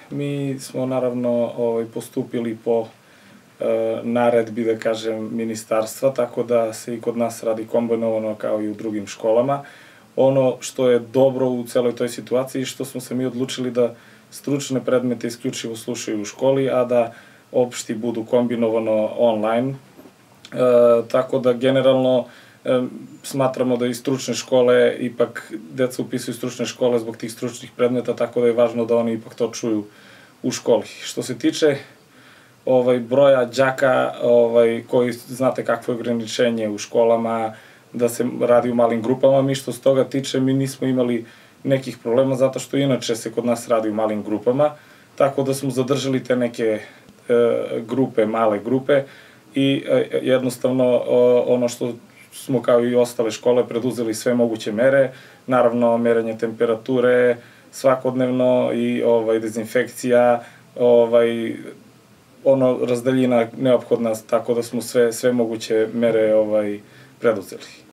mi smo naravno postupili po naredbi, da kažem, ministarstva, tako da se i kod nas radi kombinovano kao i u drugim školama. Ono što je dobro u celoj toj situaciji, što smo se mi odlučili da stručne predmete isključivo slušaju u školi, a da opšti budu kombinovano online. Tako da generalno smatramo da i stručne škole, ipak deca upisuju stručne škole zbog tih stručnih predmeta, tako da je važno da oni ipak to čuju u školi. Što se tiče broja đaka, koji znate kakvo je ograničenje u školama, da se radi u malim grupama, mi što se toga tiče, mi nismo imali nekih problema, zato što inače se kod nas radi u malim grupama, tako da smo zadržali te neke grupe, male grupe i jednostavno ono što smo kao i ostale škole preduzeli sve moguće mere, naravno merenje temperature svakodnevno i dezinfekcija, razdaljina neophodna, tako da smo sve moguće mere preduzeli.